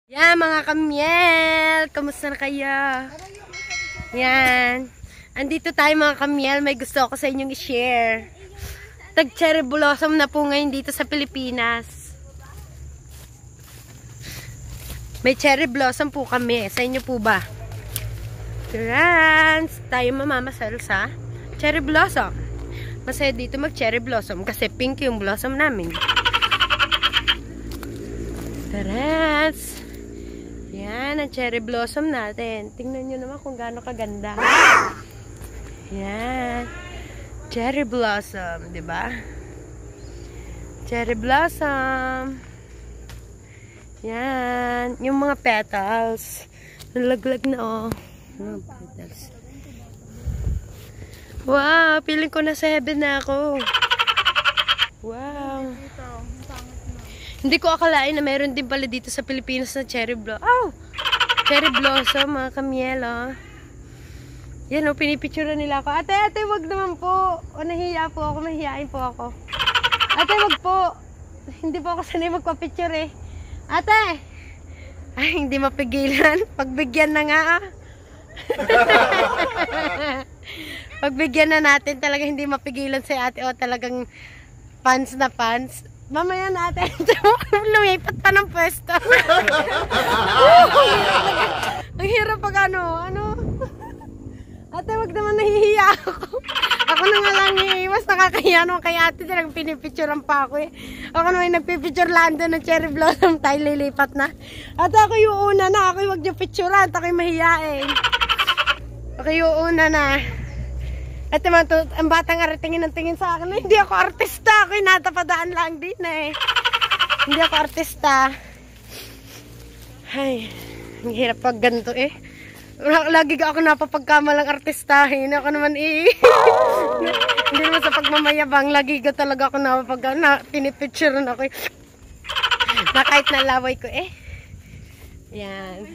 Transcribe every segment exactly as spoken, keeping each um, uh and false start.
Yan mga kamyel, kamusta na kayo? Yan. Andito tayo mga kamyel, may gusto ako sa inyong i-share. Tag cherry blossom na po ngayon dito sa Pilipinas. May cherry blossom po kami. Sa inyo po ba? Trans! Tayo mamamasal sa cherry blossom. Masaya dito mag cherry blossom kasi pink yung blossom namin. Trans! Yan, ang cherry blossom natin. Tingnan nyo naman kung gaano kaganda. Yan. Cherry blossom, di ba? Cherry blossom. Yan. Yung mga petals. Nalaglag na, oh. Mga petals. Wow, feeling ko nasa heaven na ako. Wow. Hindi ko akalain na meron din pala dito sa Pilipinas na cherry blossom. Oh! Cherry blossom, mga kamyel, oh. Yan, oh, pinipicture nila ako. Ate, ate, wag naman po. O, nahiya po ako, mahihain po ako. Ate, wag po. Hindi po ako sanay magpa-picture, eh. Ate! Ay, hindi mapigilan. Pagbigyan na nga, ah. Pagbigyan na natin, talaga hindi mapigilan si ate. O, talagang fans na fans. Mamaya natin. Lumipat pa ng pwesto. Ang hirap pag ano, ano. Ate, wag naman, nahihiya ako. Ako na nga lang iiwas, nakakahiya naman kay ate. Talagang pinipicturean pa ako eh. Ako naman nagpipicture lang doon ng cherry blossom. Tayo lilipat na. Ate, ako yung una na. Ako yung wag niyo picturean. Ako yung mahihiyain. Ako yung una na. At naman, ang batang ari tingin ng tingin sa akin, hindi ako artista, ako yung natapadaan lang din eh. Hindi ako artista. Ay, ang hirap pag ganito eh. Lagi ako napapagkamalang artistahin. Ako naman eh. Hindi naman sa pagmamayabang, lagi ko talaga ako napapag, na, pinipicturean ako eh. Na kahit nalaway ko eh. Yan.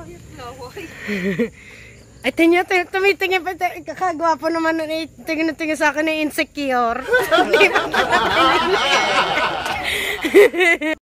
Ay, tingnan, tumitingin pa, kakagwapo naman, tingin na tingin sa akin na insecure. Hindi pa